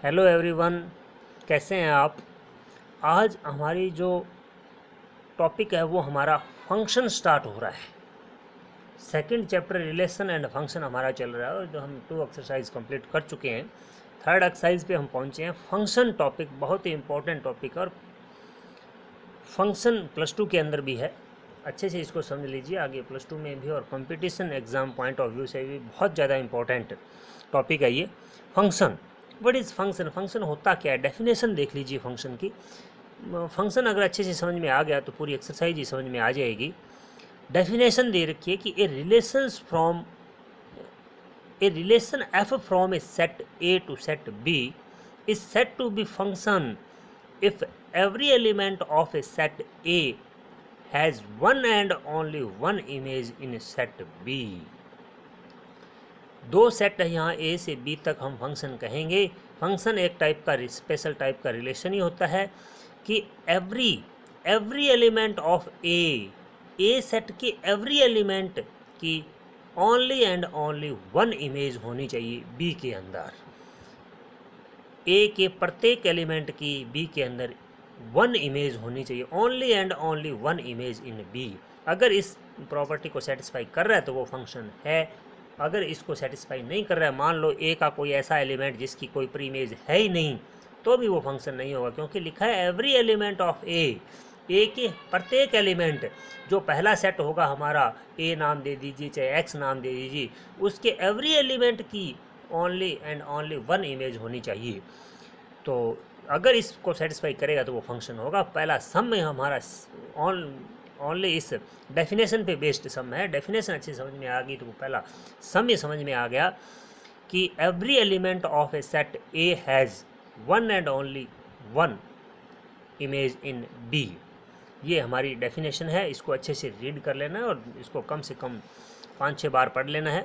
Hello everyone, कैसे हैं आप। आज हमारी जो टॉपिक है वो हमारा फंक्शन स्टार्ट हो रहा है। Second chapter relation and function हमारा चल रहा है और जो हम 2 एक्सरसाइज कंप्लीट कर चुके हैं। थर्ड एक्सरसाइज पे हम पहुंचे हैं। फंक्शन टॉपिक बहुत ही इंपॉर्टेंट टॉपिक है और फंक्शन +2 के अंदर भी है। अच्छे से इसको समझ लीजिए, आगे +2 में भी और competition exam point of view से भी बहुत ज़्यादा इंपॉर्टेंट टॉपिक है ये function. What is function? Function होता क्या है? डेफिनेशन देख लीजिए फंक्शन की। फंक्शन अगर अच्छे से समझ में आ गया तो पूरी एक्सरसाइज ही समझ में आ जाएगी। डेफिनेशन दे रखी है कि a relation F from a set A to set B is set to B function if every element of a set A has one and only one image in set B। दो set है यहाँ A से B तक हम function कहेंगे। Function एक type का special type का रिलेशन ही होता है कि every element of a set के एवरी एलिमेंट की only and only one image होनी चाहिए B के अंदर। ए के प्रत्येक एलिमेंट की बी के अंदर वन इमेज होनी चाहिए। Only and only one image in B. अगर इस प्रॉपर्टी को सेटिस्फाई कर रहा है तो वो फंक्शन है। अगर इसको सेटिस्फाई नहीं कर रहा है, मान लो ए का कोई ऐसा एलिमेंट जिसकी कोई प्री इमेज है ही नहीं, तो भी वो फंक्शन नहीं होगा, क्योंकि लिखा है एवरी एलिमेंट ऑफ ए के प्रत्येक एलिमेंट जो पहला सेट होगा हमारा, ए नाम दे दीजिए चाहे एक्स नाम दे दीजिए, उसके एवरी एलिमेंट की only and only one image होनी चाहिए। तो अगर इसको सेटिस्फाई करेगा तो वो फंक्शन होगा। पहला सम में हमारा ओनली इस डेफिनेशन पे बेस्ड सम है। डेफिनेशन अच्छी समझ में आ गई तो वो पहला सम ही समझ में आ गया कि every element of a set A has one and only one image in B. ये हमारी डेफिनेशन है। इसको अच्छे से रीड कर लेना है और इसको कम से कम 5-6 बार पढ़ लेना है।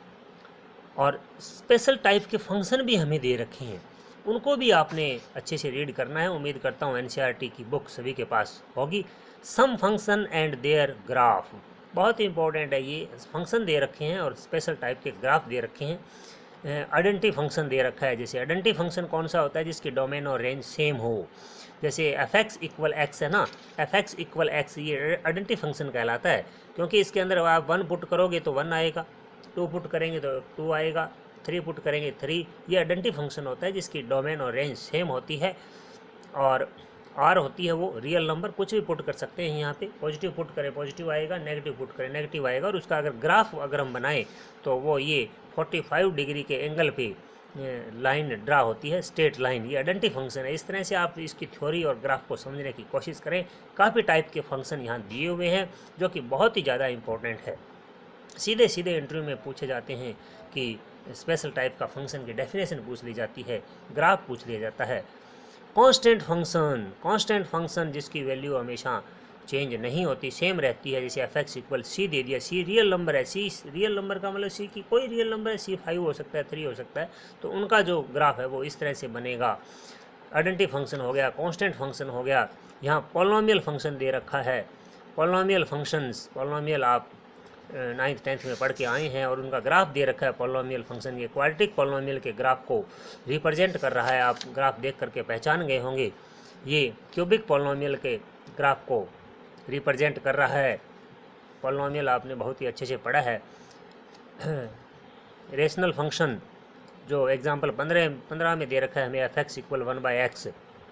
और स्पेशल टाइप के फंक्शन भी हमें दे रखे हैं, उनको भी आपने अच्छे से रीड करना है। उम्मीद करता हूँ एनसीईआरटी की बुक सभी के पास होगी। Some function and their graph बहुत ही इंपॉर्टेंट है। ये फंक्शन दे रखे हैं और स्पेशल टाइप के ग्राफ दे रखे हैं। आइडेंटिटी फंक्शन दे रखा है। जैसे आइडेंटिटी फंक्शन कौन सा होता है? जिसकी डोमेन और रेंज सेम हो। जैसे fx = x है ना, fx = x, ये आइडेंटिटी फंक्शन कहलाता है, क्योंकि इसके अंदर आप 1 पुट करोगे तो 1 आएगा, 2 पुट करेंगे तो 2 आएगा, 3 पुट करेंगे 3। ये आइडेंटिटी फंक्शन होता है जिसकी डोमेन और रेंज सेम होती है। और आर होती है वो रियल नंबर। कुछ भी पुट कर सकते हैं यहाँ पे। पॉजिटिव पुट करें पॉजिटिव आएगा, नेगेटिव पुट करें नेगेटिव आएगा। और उसका अगर ग्राफ अगर हम बनाएं तो वो ये 45 डिग्री के एंगल पे लाइन ड्रा होती है, स्ट्रेट लाइन। ये आइडेंटिटी फंक्शन है। इस तरह से आप इसकी थ्योरी और ग्राफ को समझने की कोशिश करें। काफ़ी टाइप के फंक्शन यहाँ दिए हुए हैं जो कि बहुत ही ज़्यादा इंपॉर्टेंट है। सीधे सीधे इंटरव्यू में पूछे जाते हैं कि स्पेशल टाइप का फंक्शन की डेफिनेशन पूछ ली जाती है, ग्राफ पूछ लिया जाता है। कांस्टेंट फंक्शन जिसकी वैल्यू हमेशा चेंज नहीं होती, सेम रहती है। जैसे fx = c दे दिया, c रियल नंबर है। c रियल नंबर का मतलब c की कोई रियल नंबर है, c 5 हो सकता है, 3 हो सकता है, तो उनका जो ग्राफ है वो इस तरह से बनेगा। आइडेंटिटी फंक्शन हो गया, कांस्टेंट फंक्शन हो गया। यहाँ पॉलिनोमियल फंक्शन दे रखा है। पॉलिनोमियल आप 9th 10th में पढ़ के आए हैं और उनका ग्राफ दे रखा है। पॉलिनोमियल फंक्शन ये क्वाड्रेटिक पॉलिनोमियल के ग्राफ को रिप्रेजेंट कर रहा है। आप ग्राफ देख करके पहचान गए होंगे। ये क्यूबिक पॉलिनोमियल के ग्राफ को रिप्रेजेंट कर रहा है। पॉलिनोमियल आपने बहुत ही अच्छे से पढ़ा है। रेशनल फंक्शन जो एग्जाम्पल 15 में दे रखा है हमें, fx = 1/x,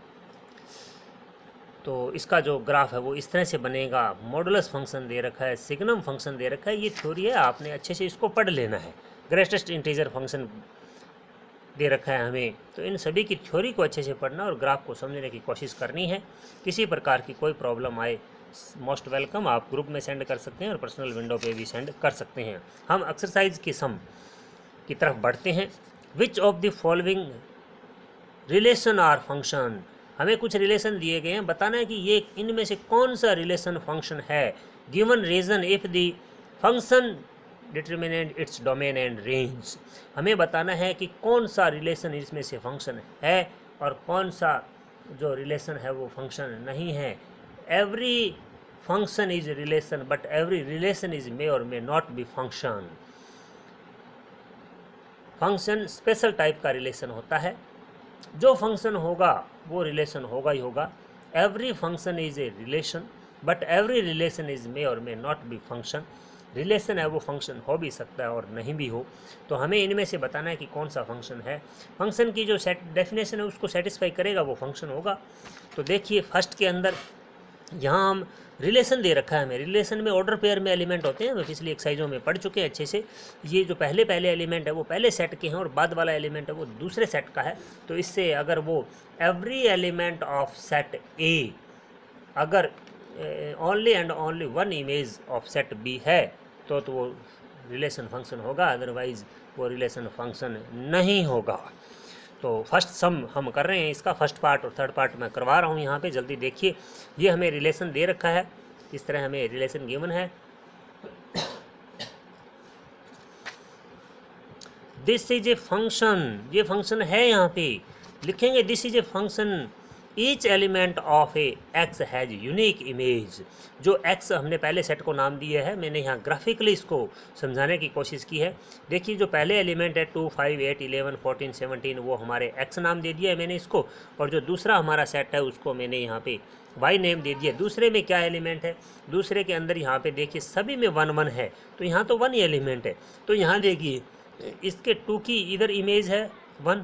तो इसका जो ग्राफ है वो इस तरह से बनेगा। मॉडुलस फंक्शन दे रखा है, सिग्नम फंक्शन दे रखा है। ये थ्योरी है, आपने अच्छे से इसको पढ़ लेना है। ग्रेटेस्ट इंटीजर फंक्शन दे रखा है हमें, तो इन सभी की थ्योरी को अच्छे से पढ़ना और ग्राफ को समझने की कोशिश करनी है। किसी प्रकार की कोई प्रॉब्लम आए, मोस्ट वेलकम, आप ग्रुप में सेंड कर सकते हैं और पर्सनल विंडो पे भी सेंड कर सकते हैं। हम एक्सरसाइज की सम की तरफ बढ़ते हैं। Which of the following relation are function? हमें कुछ रिलेशन दिए गए हैं, बताना है कि ये इनमें से कौन सा रिलेशन फंक्शन है। Given reason if the function determinate its domain and range. हमें बताना है कि कौन सा रिलेशन इसमें से फंक्शन है और कौन सा जो रिलेशन है वो फंक्शन नहीं है। Every function is relation but every relation is may or may not be function. Function special type का रिलेशन होता है जो फंक्शन होगा वो रिलेशन होगा ही होगा। Every function is a relation, but every relation is may or may not be function. Relation है वो फंक्शन हो भी सकता है और नहीं भी हो, तो हमें इनमें से बताना है कि कौन सा फंक्शन है। फंक्शन की जो डेफिनेशन है उसको सेटिस्फाई करेगा वो फंक्शन होगा। तो देखिए फर्स्ट के अंदर यहाँ हम रिलेशन दे रखा है हमें। रिलेशन में ऑर्डर पेयर में एलिमेंट होते हैं, हमें पिछली एक्सरसाइजों में पढ़ चुके हैं अच्छे से। ये जो पहले एलिमेंट है वो पहले सेट के हैं और बाद वाला एलिमेंट है वो दूसरे सेट का है। तो इससे अगर वो every element of set A अगर only and only one image of set B है तो वो रिलेशन फंक्शन होगा, अदरवाइज वो रिलेशन फंक्शन नहीं होगा। तो फर्स्ट सम हम कर रहे हैं, इसका फर्स्ट पार्ट और थर्ड पार्ट मैं करवा रहा हूँ यहाँ पे। जल्दी देखिए, ये हमें रिलेशन दे रखा है, इस तरह हमें रिलेशन गिवन है। दिस इज ए फंक्शन, ये फंक्शन है, यहाँ पे लिखेंगे this is a function each element of a X has unique image. जो एक्स हमने पहले सेट को नाम दिया है, मैंने यहाँ ग्राफिकली इसको समझाने की कोशिश की है। देखिए जो पहले एलिमेंट है 2, 5, 8, 11, 14, 17 वो हमारे एक्स नाम दे दिया है मैंने इसको, और जो दूसरा हमारा सेट है उसको मैंने यहाँ पे वाई नेम दे दिया। दूसरे में क्या एलिमेंट है, दूसरे के अंदर यहाँ पे देखिए सभी में 1 1 है, तो यहाँ तो 1 ही एलिमेंट है। तो यहाँ देखिए इसके 2 की इधर इमेज है 1,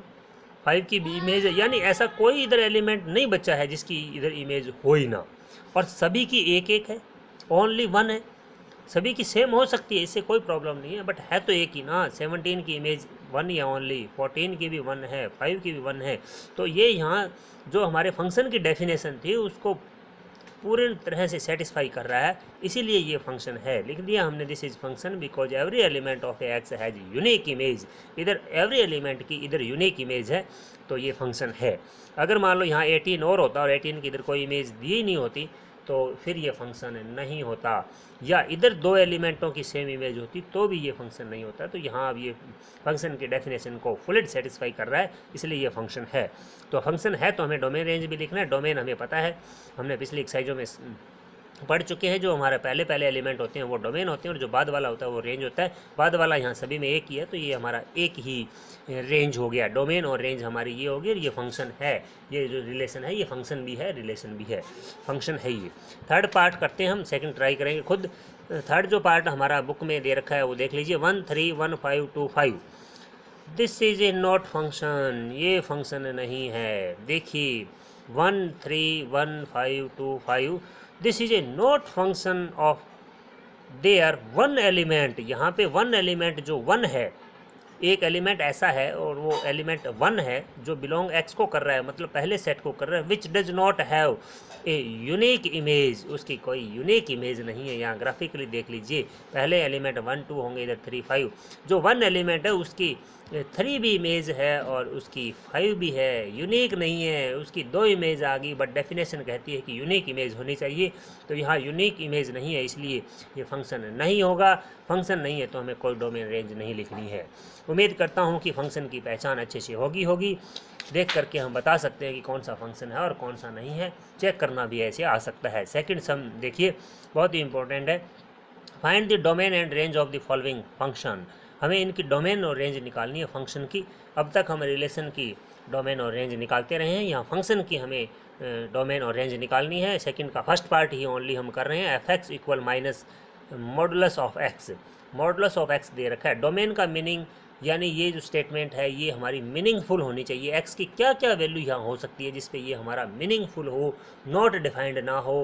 5 की भी इमेज है, यानी ऐसा कोई इधर एलिमेंट नहीं बचा है जिसकी इधर इमेज हो ही ना। और सभी की एक एक है, ओनली 1 है। सभी की सेम हो सकती है, इससे कोई प्रॉब्लम नहीं है, बट है तो एक ही ना। 17 की इमेज 1 या ओनली, 14 की भी 1 है, 5 की भी 1 है। तो ये यहाँ जो हमारे फंक्शन की डेफिनेशन थी उसको पूरी तरह से सेटिस्फाई कर रहा है, इसीलिए ये फंक्शन है। लिख दिया हमने this is function because every element of X has unique image. इधर एवरी एलिमेंट की इधर यूनिक इमेज है, तो ये फंक्शन है। अगर मान लो यहाँ 18 और होता और 18 की इधर कोई इमेज दी नहीं होती तो फिर ये फंक्शन नहीं होता, या इधर 2 एलिमेंटों की सेम इमेज होती तो भी ये फंक्शन नहीं होता। तो यहाँ अब ये फंक्शन की डेफिनेशन को फुल सेटिस्फाई कर रहा है, इसलिए ये फंक्शन है। तो फंक्शन है तो हमें डोमेन रेंज भी लिखना है। डोमेन हमें पता है, हमने पिछली एक्सरसाइजों में पढ़ चुके हैं। जो हमारे पहले एलिमेंट होते हैं वो डोमेन होते हैं और जो बाद वाला होता है वो रेंज होता है। बाद वाला यहाँ सभी में एक ही है, तो ये हमारा एक ही रेंज हो गया। डोमेन और रेंज हमारी ये होगी और ये फंक्शन है। ये जो रिलेशन है ये फंक्शन भी है, रिलेशन भी है, फंक्शन है ये। थर्ड पार्ट करते हैं हम, सेकंड ट्राई करेंगे खुद। थर्ड जो पार्ट हमारा बुक में दे रखा है वो देख लीजिए, 1 3 1 5 2 5। This is a not function, ये फंक्शन नहीं है। देखिए 1 3 1 5 2 5, this is a not function of there 1 element. यहाँ पे 1 एलिमेंट जो 1 है, एक एलिमेंट ऐसा है और वो एलिमेंट 1 है जो बिलोंग एक्स को कर रहा है, मतलब पहले सेट को कर रहा है। Which does not have a unique image, उसकी कोई यूनिक इमेज नहीं है। यहाँ ग्राफिकली देख लीजिए, पहले एलिमेंट 1 2 होंगे, इधर 3 5। जो 1 एलिमेंट है उसकी 3 भी इमेज है और उसकी 5 भी है, यूनिक नहीं है। उसकी 2 इमेज आ गई, बट डेफिनेशन कहती है कि यूनिक इमेज होनी चाहिए। तो यहाँ यूनिक इमेज नहीं है, इसलिए ये फंक्शन नहीं होगा। फंक्शन नहीं है तो हमें कोई डोमेन रेंज नहीं लिखनी है। उम्मीद करता हूँ कि फंक्शन की पहचान अच्छे से होगी। देख करके हम बता सकते हैं कि कौन सा फंक्शन है और कौन सा नहीं है। चेक करना भी ऐसे आ सकता है। सेकंड सम देखिए, बहुत ही इंपॉर्टेंट है। Find the domain and range of the following function. हमें इनकी डोमेन और रेंज निकालनी है फंक्शन की। अब तक हम रिलेशन की डोमेन और रेंज निकालते रहे हैं, यहाँ फंक्शन की हमें डोमेन और रेंज निकालनी है। सेकंड का फर्स्ट पार्ट ही ओनली हम कर रहे हैं। F X equal minus modulus of X. Modulus of X दे रखा है। डोमेन का मीनिंग, यानी ये जो स्टेटमेंट है ये हमारी मीनिंगफुल होनी चाहिए। एक्स की क्या क्या वैल्यू यहाँ हो सकती है जिसपे ये हमारा मीनिंगफुल हो, नॉट डिफाइंड ना हो,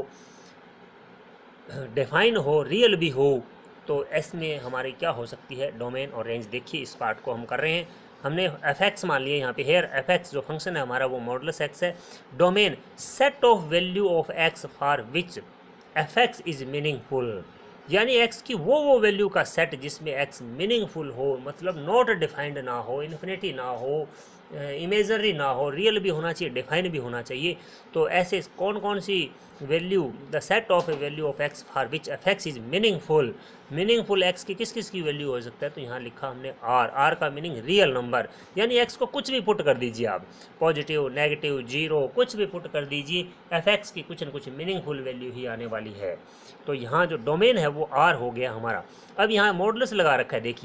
डिफाइन हो, रियल भी हो। तो एस में हमारी क्या हो सकती है, डोमेन और रेंज। देखिए इस पार्ट को हम कर रहे हैं। हमने एफ एक्स मान लिया यहाँ पे। हेयर एफ एक्स जो फंक्शन है हमारा वो मॉडुलस एक्स है। Domain set of value of X for which F X is meaningful, यानी एक्स की वो वैल्यू का सेट जिसमें एक्स मीनिंगफुल हो, मतलब नॉट डिफाइंड ना हो, इन्फिनिटी ना हो, इमेजरी ना हो, रियल भी होना चाहिए, डिफाइन भी होना चाहिए। तो ऐसे कौन कौन सी value, the set of a value of X for which F X is meaningful. Meaningful X की किस किस की वैल्यू हो सकता है, तो यहाँ लिखा हमने आर। आर का मीनिंग रियल नंबर, यानी एक्स को कुछ भी पुट कर दीजिए आप, पॉजिटिव नेगेटिव 0 कुछ भी पुट कर दीजिए, एफ एक्स की कुछ न कुछ मीनिंगफुल वैल्यू ही आने वाली है। तो यहाँ जो डोमेन है वो आर हो गया हमारा। अब यहाँ मॉडुलस लगा रखा है, देखिए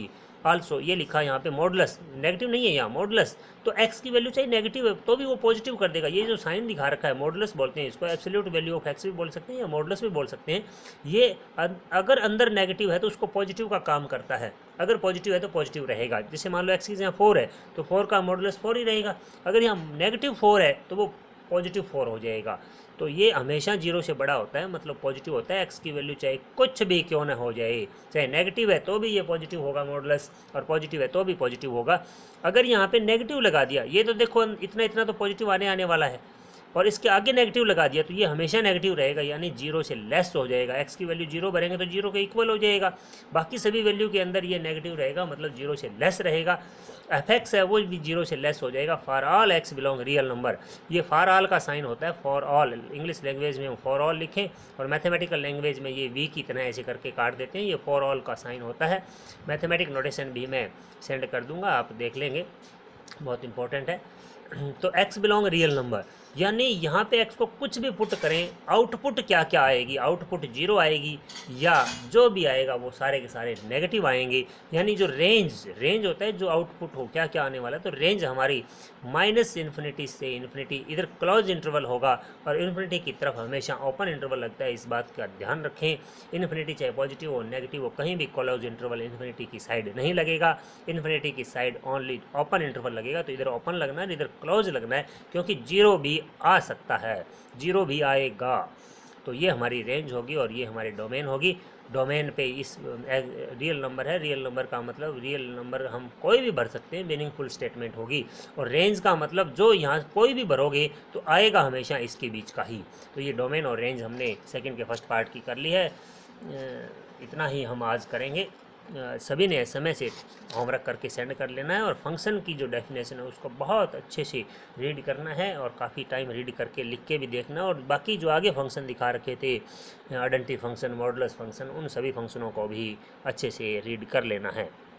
आल्सो ये लिखा है यहाँ पे मॉडुलस, नेगेटिव नहीं है यहाँ मॉडुलस, तो x की वैल्यू चाहे नेगेटिव है तो भी वो पॉजिटिव कर देगा। ये जो साइन दिखा रखा है मॉडुलस बोलते हैं इसको, एब्सोल्यूट वैल्यू ऑफ x भी बोल सकते हैं या मॉडुलस भी बोल सकते हैं। ये अगर अंदर नेगेटिव है तो उसको पॉजिटिव का काम करता है, अगर पॉजिटिव है तो पॉजिटिव रहेगा। जैसे मान लो x की यहाँ 4 है तो 4 का मॉडुलस 4 ही रहेगा, अगर यहाँ नेगेटिव 4 है तो वो पॉजिटिव 4 हो जाएगा। तो ये हमेशा 0 से बड़ा होता है, मतलब पॉजिटिव होता है। x की वैल्यू चाहे कुछ भी क्यों ना हो जाए, चाहे नेगेटिव है तो भी ये पॉजिटिव होगा मॉडुलस, और पॉजिटिव है तो भी पॉजिटिव होगा। अगर यहाँ पे नेगेटिव लगा दिया, ये तो देखो इतना इतना तो पॉजिटिव आने वाला है, और इसके आगे नेगेटिव लगा दिया तो ये हमेशा नेगेटिव रहेगा, यानी 0 से लेस हो जाएगा। x की वैल्यू 0 भरेंगे तो 0 के इक्वल हो जाएगा, बाकी सभी वैल्यू के अंदर ये नेगेटिव रहेगा, मतलब 0 से लेस रहेगा। fx है वो भी 0 से लेस हो जाएगा। For all x belong real number, ये फॉर ऑल का साइन होता है, फॉर ऑल। इंग्लिश लैंग्वेज में हम फॉर ऑल लिखें और मैथमेटिकल लैंग्वेज में ये वी की तरह ऐसे करके काट देते हैं, ये फॉर ऑल का साइन होता है। मैथमेटिक नोटेशन भी मैं सेंड कर दूंगा, आप देख लेंगे, बहुत इंपॉर्टेंट है। तो x बिलोंग रियल नंबर, यानी यहाँ पे x को कुछ भी पुट करें, आउटपुट क्या क्या आएगी, आउटपुट 0 आएगी या जो भी आएगा वो सारे के सारे नेगेटिव आएंगे। यानी जो रेंज होता है, जो आउटपुट हो क्या क्या आने वाला है, तो रेंज हमारी -इन्फिनिटी से इन्फिनिटी, इधर क्लोज इंटरवल होगा और इन्फिनिटी की तरफ हमेशा ओपन इंटरवल लगता है, इस बात का ध्यान रखें। इन्फिनिटी चाहे पॉजिटिव हो नेगेटिव हो, कहीं भी क्लोज इंटरवल इन्फिनिटी की साइड नहीं लगेगा, इन्फिनिटी की साइड ओनली ओपन इंटरवल लगेगा। तो इधर ओपन लगना है, इधर क्लोज लगना है, क्योंकि 0 भी आ सकता है, 0 भी आएगा। तो ये हमारी रेंज होगी और ये हमारी डोमेन होगी। डोमेन पे इस रियल नंबर है, रियल नंबर का मतलब रियल नंबर हम कोई भी भर सकते हैं, मीनिंगफुल स्टेटमेंट होगी। और रेंज का मतलब जो यहाँ कोई भी भरोगे तो आएगा हमेशा इसके बीच का ही। तो ये डोमेन और रेंज हमने सेकंड के फर्स्ट पार्ट की कर ली है। इतना ही हम आज करेंगे। सभी ने समय से होमवर्क करके सेंड कर लेना है, और फंक्शन की जो डेफिनेशन है उसको बहुत अच्छे से रीड करना है, और काफ़ी टाइम रीड करके लिख के भी देखना है। और बाकी जो आगे फंक्शन दिखा रखे थे, आइडेंटिटी फंक्शन, मॉडुलस फंक्शन, उन सभी फंक्शनों को भी अच्छे से रीड कर लेना है।